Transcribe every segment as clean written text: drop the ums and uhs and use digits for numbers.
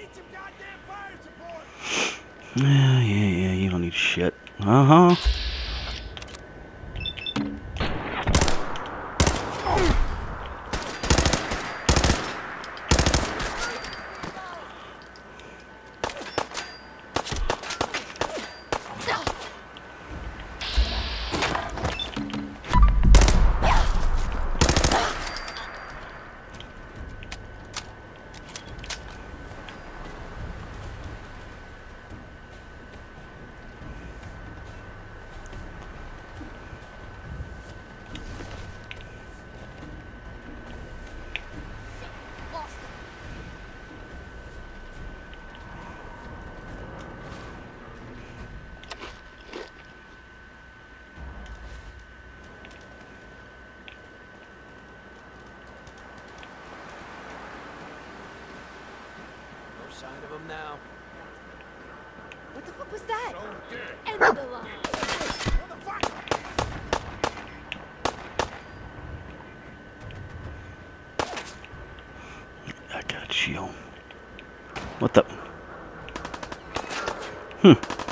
Yeah, you don't need shit. Uh-huh. Sign of him now. What the fuck was that? End of the line. I got you. What the? Hmm.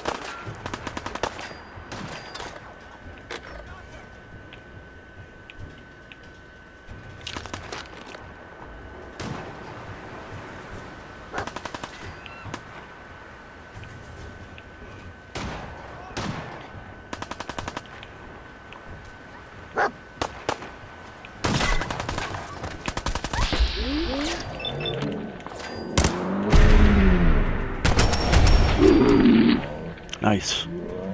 Nice.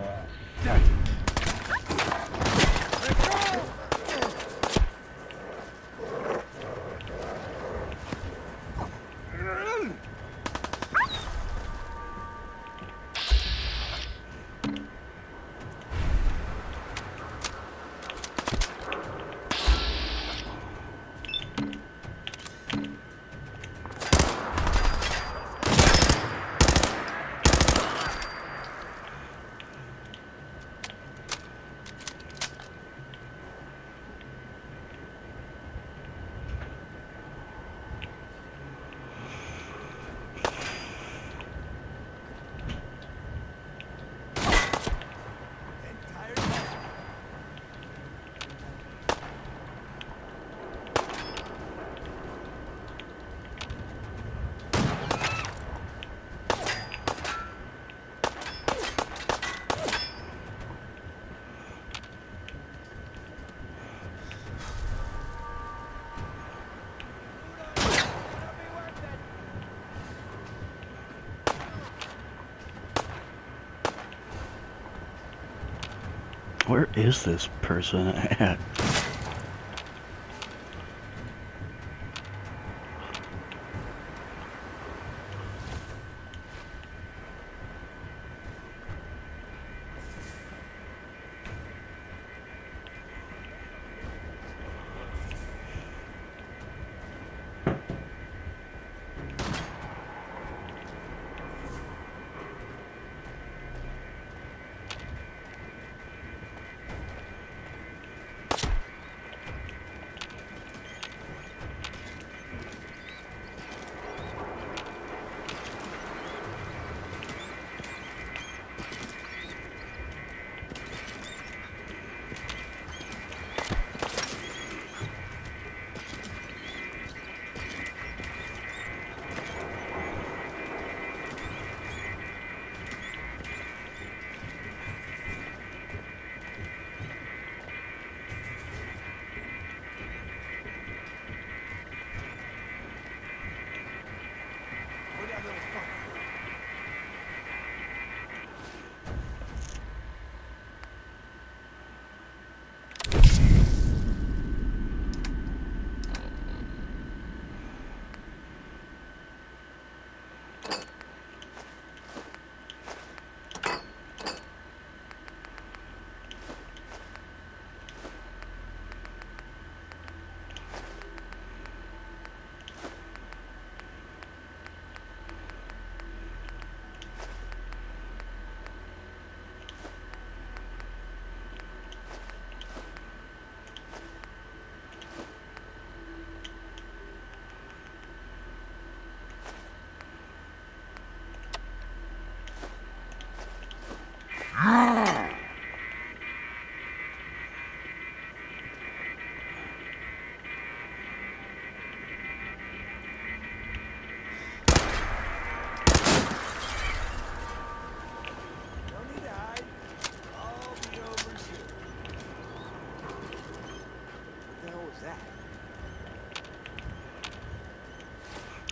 Where is this person at?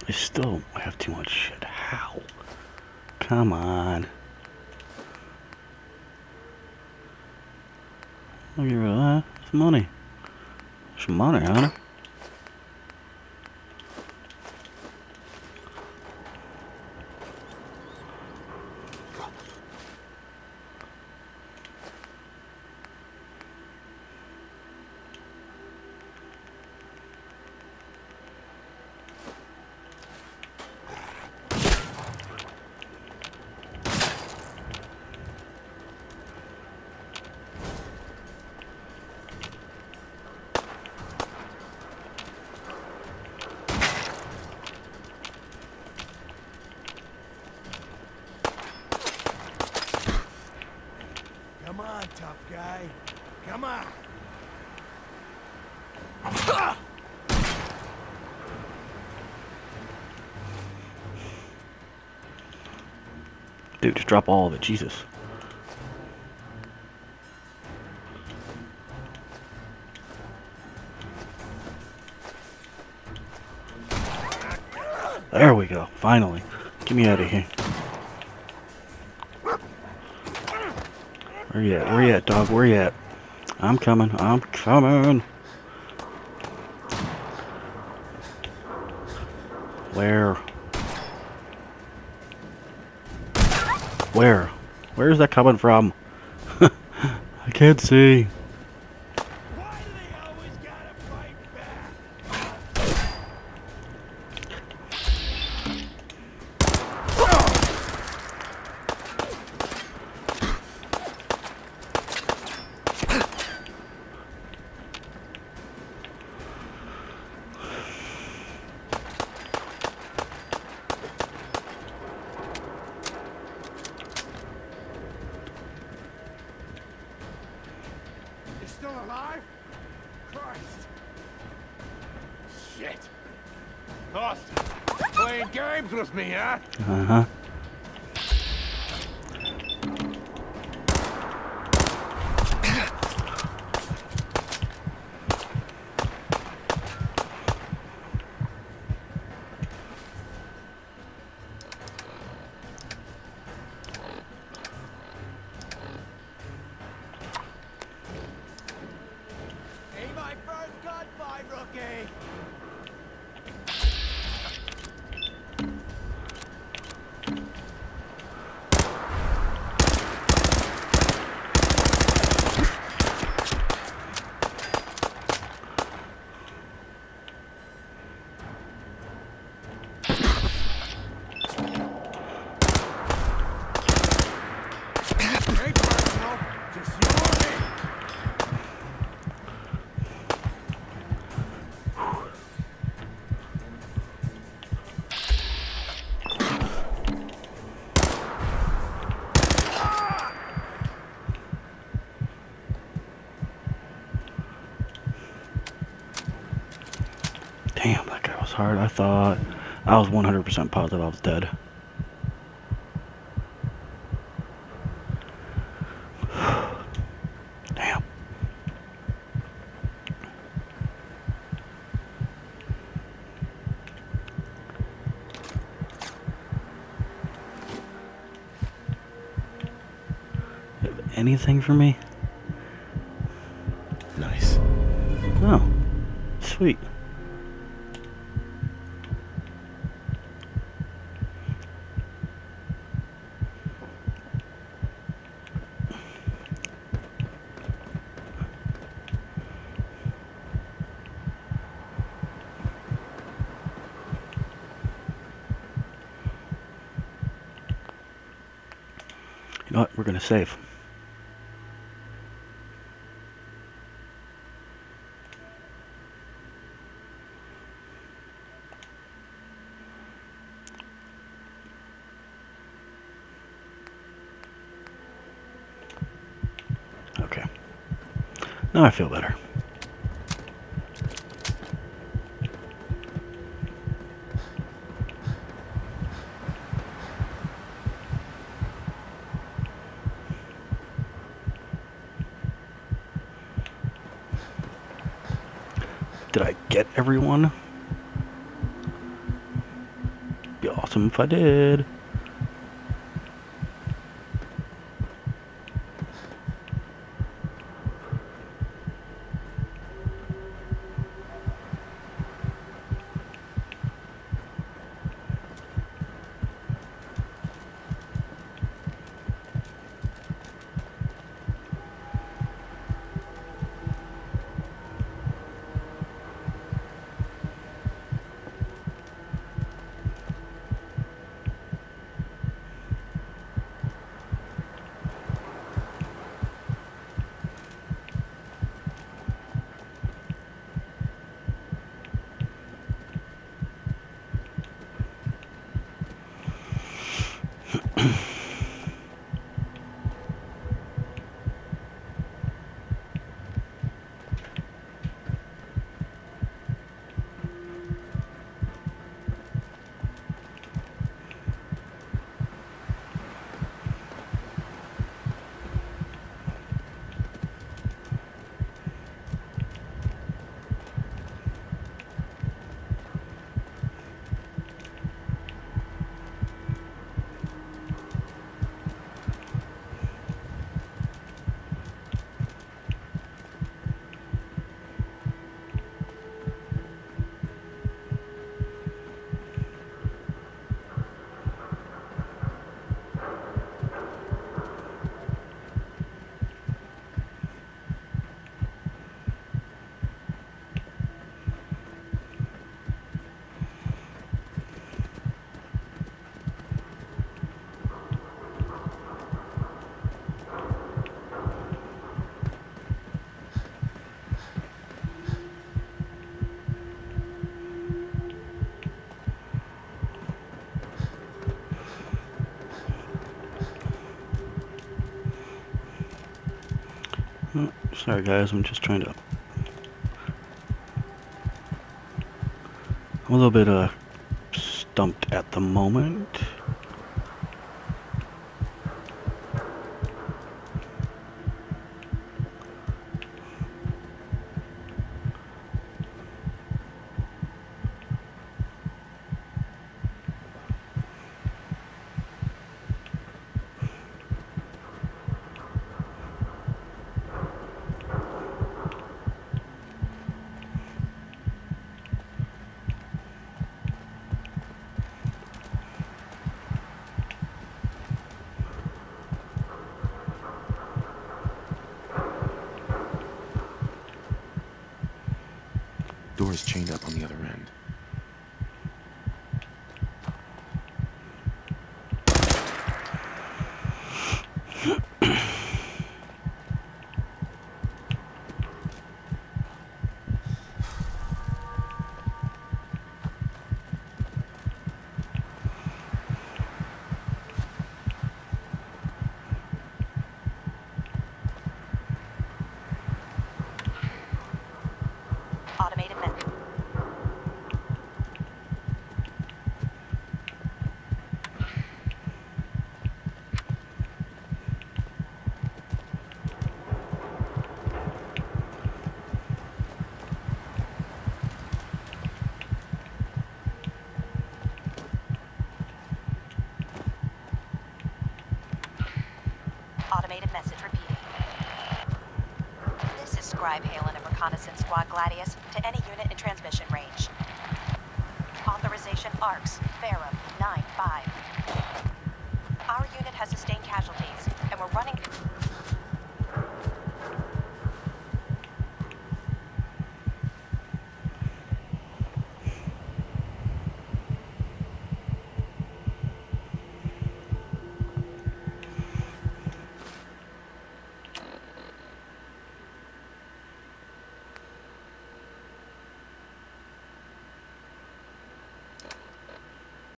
I still have too much shit. How? Come on. I'll give you that. Some money. Some money, huh? Come on, tough guy. Come on. Dude, just drop all of it. Jesus. There we go. Finally. Get me out of here. Where you at? Where you at, dog? Where you at? I'm coming. I'm coming. Where? Where? Where's that coming from? I can't see. Why do they always gotta fight back? You're still alive? Christ. Shit. Lost. Playing games with me, huh? Uh-huh. Ain't my first gunfight, rookie. Ain't personal, just you and me. Damn, that guy was hard. I was 100% positive I was dead. Damn. You have anything for me? Nice. Oh, sweet. You know what? We're gonna save. Okay. Now I feel better. Did I get everyone? awesome if I did. Oh, sorry guys, I'm just trying to... I'm a little bit stumped at the moment. Door's chained up on the other end. Automated method. Automated message repeating. This is Scribe Halen of Reconnaissance Squad Gladius to any unit in transmission range. Authorization ARCS, Ferrum 9-5. Our unit has sustained casualties, and we're running